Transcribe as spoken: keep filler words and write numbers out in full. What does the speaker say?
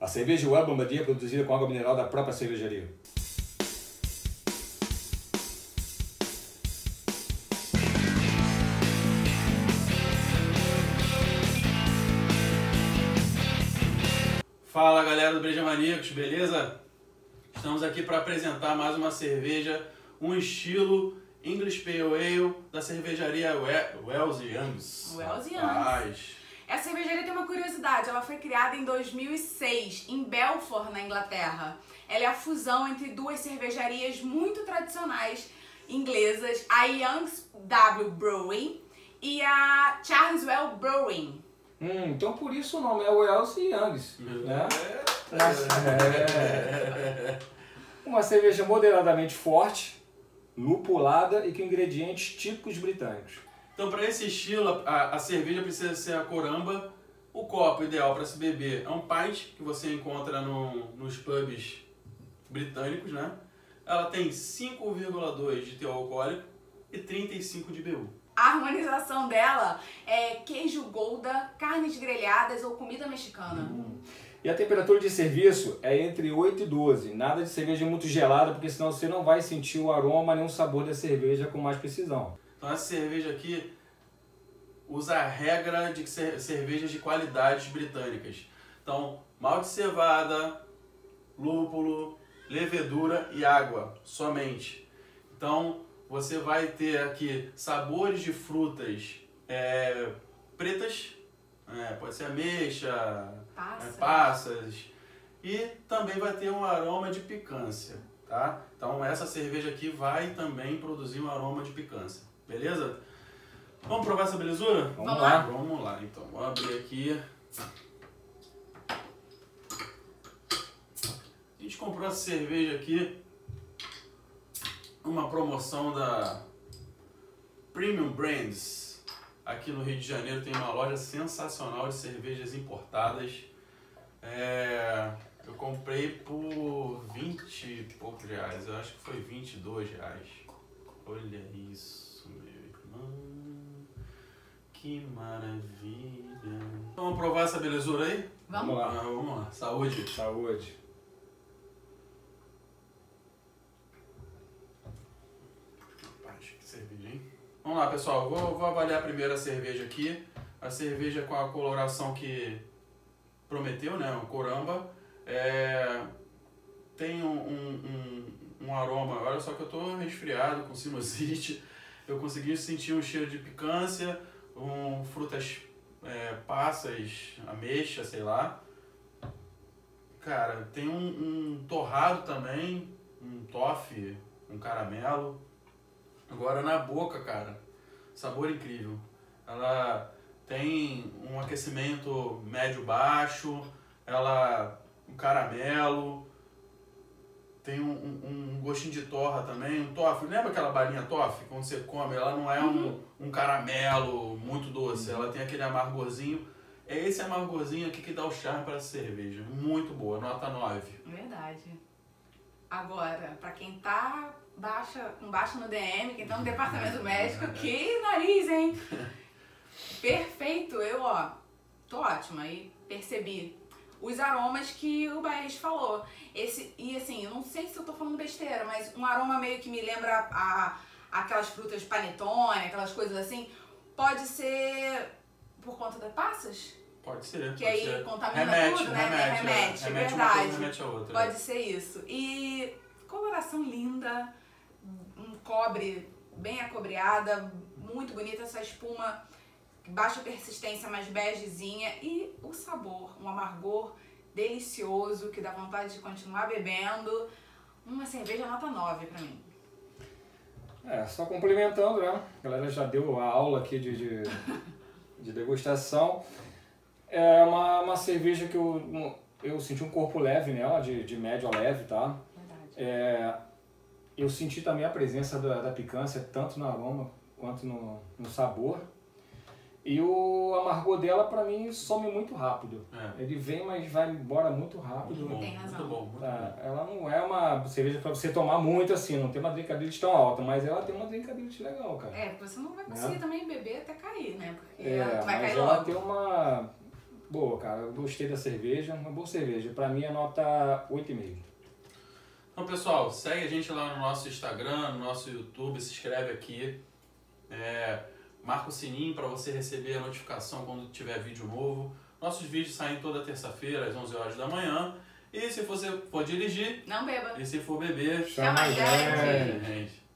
A cerveja Well Bombardier é produzida com água mineral da própria cervejaria. Fala galera do Breja Maníacos, beleza? Estamos aqui para apresentar mais uma cerveja, um estilo English Pale Ale da cervejaria Wells e Youngs. Wells e Youngs. Essa cervejaria tem uma curiosidade, ela foi criada em dois mil e seis, em Belfort, na Inglaterra. Ela é a fusão entre duas cervejarias muito tradicionais inglesas, a Youngs W Brewing e a Charles Well Brewing. Hum, então por isso o nome é Wells e Youngs, né? É. Uma cerveja moderadamente forte, lupulada e com ingredientes típicos britânicos. Então, para esse estilo, a, a cerveja precisa ser a coramba. O copo ideal para se beber é um pint, que você encontra no, nos pubs britânicos, né? Ela tem cinco vírgula dois de teor alcoólico e trinta e cinco de B U. A harmonização dela é queijo gouda, carnes grelhadas ou comida mexicana. Hum. E a temperatura de serviço é entre oito e doze. Nada de cerveja muito gelada, porque senão você não vai sentir o aroma nem o sabor da cerveja com mais precisão. Então essa cerveja aqui usa a regra de cervejas de qualidades britânicas. Então, malte de cevada, lúpulo, levedura e água, somente. Então, você vai ter aqui sabores de frutas é, pretas, é, pode ser ameixa, Passas. É, passas, e também vai ter um aroma de picância, tá? Então essa cerveja aqui vai também produzir um aroma de picância, beleza? Vamos provar essa belezura? Vamos, Vamos lá. lá. Vamos lá, então. Vou abrir aqui. A gente comprou essa cerveja aqui, uma promoção da Premium Brands. Aqui no Rio de Janeiro tem uma loja sensacional de cervejas importadas. É, eu comprei por vinte e poucos reais, eu acho que foi vinte e dois reais. Olha isso, meu irmão, que maravilha. Então, vamos provar essa belezura aí? Vamos, Vamos lá. Ah, vamos lá, saúde. Saúde. Rapaz, que cerveja, hein? Vamos lá, pessoal, vou, vou avaliar primeiro a cerveja aqui. A cerveja com a coloração que prometeu, né? O coramba. É, tem um, um, um, um aroma, olha só que eu tô resfriado, com sinusite. Eu consegui sentir um cheiro de picância, um, frutas é, passas, ameixa, sei lá. Cara, tem um, um torrado também, um toffee, um caramelo. Agora na boca, cara, sabor incrível. Ela tem um aquecimento médio-baixo, ela um caramelo, tem um, um, um gostinho de torra também, um toffee. Lembra aquela balinha toffee? Quando você come, ela não é um, um caramelo muito doce, ela tem aquele amargorzinho. É esse amargorzinho aqui que dá o charme para essa cerveja. Muito boa, nota nove. Verdade. Agora, pra quem tá baixa, com baixa no D M, quem tá no departamento médico, que nariz, hein? Perfeito, eu ó, tô ótima e percebi os aromas que o Baez falou. Esse, e assim, eu não sei se eu tô falando besteira, mas um aroma meio que me lembra a, aquelas frutas panetone, aquelas coisas assim. Pode ser por conta das passas? Pode ser. Que pode aí ser. contamina remete, tudo, né? Remete, remete, é. é remete uma coisa, verdade. remete a outra. Pode ser isso. E coloração linda, um cobre bem acobreada, muito bonita essa espuma, baixa persistência, mais begezinha, e o sabor, um amargor delicioso que dá vontade de continuar bebendo. Uma cerveja nota nove pra mim. É, só complementando, né? A galera já deu a aula aqui de, de, de degustação. É uma, uma cerveja que eu, eu senti um corpo leve nela, de, de médio a leve, tá? Verdade. É, eu senti também a presença da, da picância, tanto no aroma quanto no, no sabor. E o amargor dela, pra mim, some muito rápido. É. Ele vem, mas vai embora muito rápido. Muito bom, Tem razão. muito bom. Muito Tá, bom. ela não é uma cerveja pra você tomar muito assim, não tem uma drinkability tão alta, mas ela tem uma drinkability legal, cara. É, porque você não vai conseguir Né? também beber até cair, né? Porque É, tu vai mas cair ela logo. tem uma... boa, cara. Eu gostei da cerveja, uma boa cerveja. Pra mim é nota oito vírgula cinco. Então, pessoal, segue a gente lá no nosso Instagram, no nosso YouTube, se inscreve aqui. É, marca o sininho para você receber a notificação quando tiver vídeo novo. Nossos vídeos saem toda terça-feira, às onze horas da manhã. E se você for dirigir, Não beba. e se for beber, Chama a gente. gente.